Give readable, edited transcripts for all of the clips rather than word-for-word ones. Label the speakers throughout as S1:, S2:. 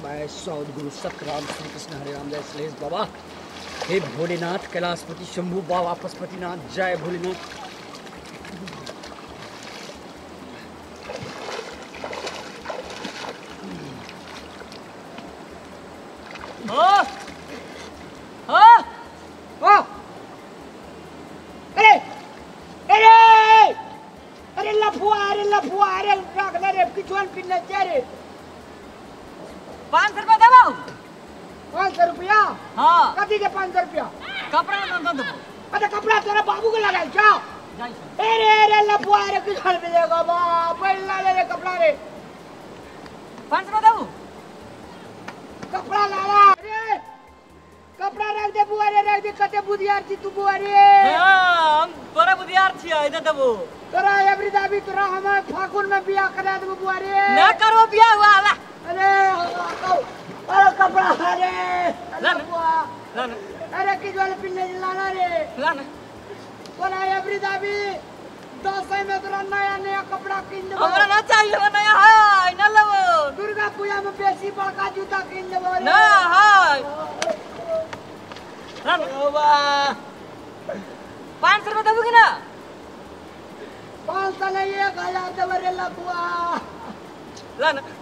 S1: मैं सौद गुरु सतराम श्री कृष्ण हरे राम जय श्लेष बाबा। हे भोलेनाथ, कैलाशपति शंभू बाबा पशुपतिनाथ, जय भोलेनाथ।
S2: अरे कपड़ा तेरा बाबू को लगा क्या? अरे लफुआ रे किसान मिलेगा बाप बैला ले कपड़ा रे
S3: 500 दऊ
S2: कपड़ा लाला रे कपड़ा रख दे बुआ रे रख दे कते बुधियार छी तू बुआ रे।
S3: हां हम तोरा बुधियार छी इधर देबो
S2: तोरा एवरी दाबी तोरा हम फागुन में बियाह करा देबो बुआ रे।
S3: ना करो बियाह हुआ ला
S2: अरे कपड़ा रे
S3: ला
S2: बुआ
S3: ला
S2: अरे की जोल पिन्ने लाना रे
S3: ला ना
S2: तोरा एवरी दाबी 10 में तोरा नया नया कपड़ा किन देबो।
S3: हमरा ना चाहिए नया हाय ना लेबो
S2: दुर्गा पूजा में बेसी बड़का जूता किन देबो
S3: ना हाय ला
S2: बाबा
S3: 500 रुपए देबो कि ना
S2: 500 नहीं 1000 देबो रे लखुआ
S3: ला ना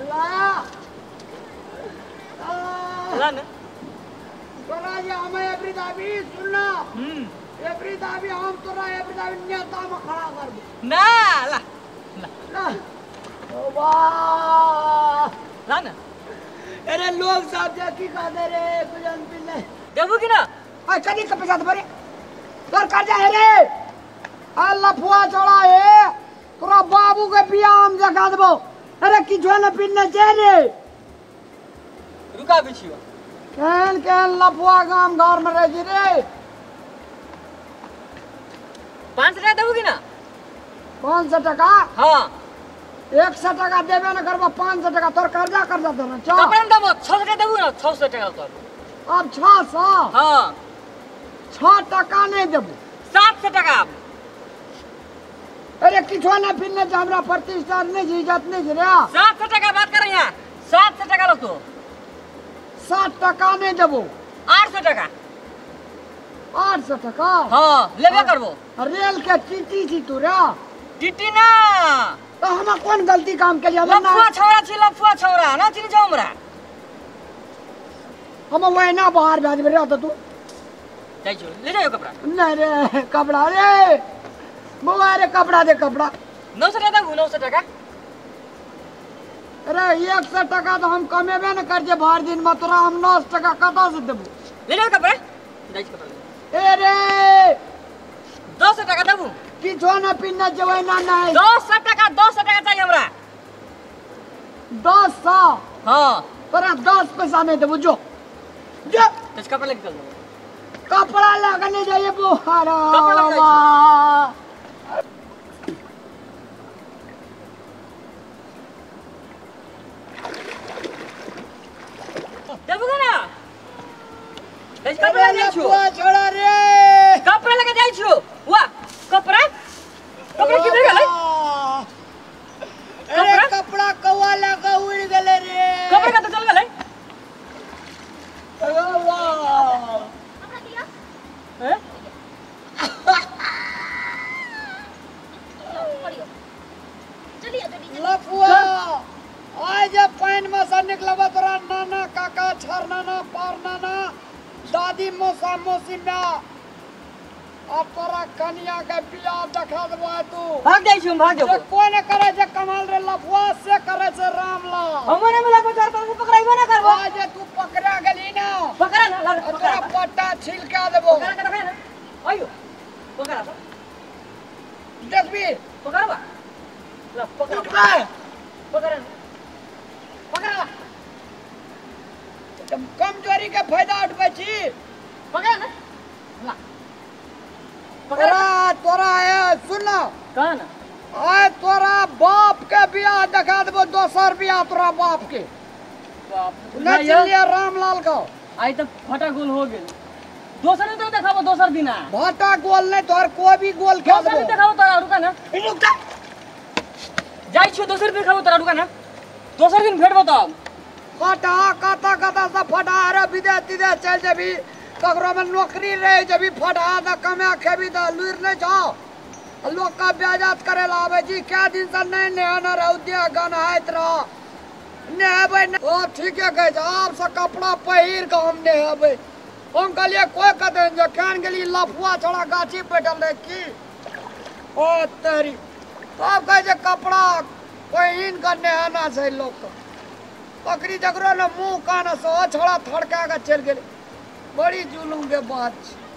S3: ला ना
S2: तोरा ये हमें एवरी दाबी सुनना एवरी दाबी हम तोरा एवरी दाबी नेता में खड़ा कर दे
S3: ना ला
S2: ना ओ वाह
S3: ला ना
S2: अरे लोग सब देखी का दे रे कुजन पिल्ले
S3: देबो कि ना
S2: आ कदी के पैसा भरे तोर कर्जा है रे अल्लाह फुआ चढ़ा है तोरा बाबू के बियाह हम जगा देबो। अरे की जोन पिन्ने जे रे
S3: रुका बिछियो
S2: केन लफुआ गांव घर में रह जी रे
S3: 500 देबो कि ना
S2: 500 टका
S3: हां
S2: 100 टका देबे न करबो 500 टका तोर कर्जा दो ना चा
S3: कपड़ा देबो 600 देबो ना 600 टका कर
S2: अब 600
S3: हां
S2: 6 टका नहीं देबो
S3: 700 टका
S2: अरे किछो ना पिन्ने जे हमरा प्रतिष्ठा नहीं इज्जत नहीं रे
S3: 700 टका बात कर यहां 700 टका लो तो
S2: 7 टका नहीं देबो
S3: 800 टका
S2: 800 टका
S3: हां लेबे करबो
S2: रेल के टीटी छी तू रे
S3: टीटी ना
S2: तो हम कौन गलती काम के लिया
S3: लफुआ छोरा छी लफुआ छोरा ना चिन जाओ हमरा
S2: हम वही ना बाहर भेज रे तो तू
S3: जाई छो ले जाओ कपड़ा
S2: नहीं रे कपड़ा रे बुआ रे कपड़ा दे कपड़ा
S3: 900 टका 900 टका
S2: अरे 100 टका तो हम कमेबे न कर जे बाहर दिन में तोरा हम 900 टका कता से देबो
S3: ले जाओ कपड़ा जाई कपड़ा
S2: ए रे
S3: 200 टका देबो
S2: किछो न पिन्ना जवै ना नहीं
S3: 200 टका चाहिए हमरा
S2: 200
S3: हां
S2: तोरा 10 पैसा नहीं देबो जो जो
S3: तेज कपड़ा लेके चल दो
S2: कपड़ा लगने जाइए बुहारा
S3: कपड़ा लग देबो ना तेज कपड़ा ले छो
S2: छोड़ा रे
S3: कपड़ा लेके जाई छो वाह कपड़ा की भेल गेलै
S2: अरे कपड़ा कौवा लगा उड़ गेले रे
S3: कपड़ा का तो चल गेलै
S2: वाह
S3: कपड़ा दिया हैं चलिए जल्दी
S2: लफुआ आज पानी में से निकलबा तोरा नाना काका छर नाना पार नाना दादी मौसा मौसी में अब तोरा कन्या के बियाह देखा देबो तू
S3: भाग जाई छो भाग
S2: जे
S3: जाओ
S2: कोई न करे जे कमाल रे लफुआ से करे से रामलाल
S3: हमरे में लगे चार पांच पकड़ाइबो ना करबो
S2: आज तू पकड़ा गेली ना
S3: पकड़ा ना
S2: तोरा पट्टा छिलका देबो
S3: पकड़ा के देखै ना आइयो पकड़ा तो
S2: देखबी
S3: पकड़बा ला पकड़ा पकड़ा पकड़ा
S2: तुम कमजोरी के फायदा उठबै छी
S3: पकड़ा ना ला
S2: तोरा है सुन
S3: कहां ना
S2: आय तोरा बाप के बियाह देखा देबो दोसर बियाह तोरा बाप के
S3: बाप
S2: न चलिए रामलाल का
S3: आई तो फटा गोल हो गेल दोसर तो देखाबो दोसर दिना
S2: भाटा गोल नहीं तोर कोई भी गोल खा
S3: दोसर
S2: देबो
S3: देखाबो तोरा रुका ना
S2: रुक जा
S3: जाई छो दोसर देखाबो तोरा रुका ना दोसर दिन भेटबो तब
S2: फटा कता कता से फटा रे विदेश तिदेश चल जेबी ककरो में नौकरी रहे जेबी फटा द कमा खेबी द लुर नहीं जाओ लोग का बेइज्जत करे लावे जी क्या दिन से नहीं नहाना रह उद्या गाना आइत रहा नहाबे ओ ठीक है कहे आप से कपड़ा पहिर के हम नहाबे हम कहलिए कोई कहते जो कान गेली लफुआ छोड़ा गाछी बैठल रहे की ओ तेरी तब कहे जे कपड़ा पहिन के नहाना छै लोग के बकरी जकरो ने मुंह कान से छोड़ा थड़का के चल गेले बड़ी जुलूम के बात छै।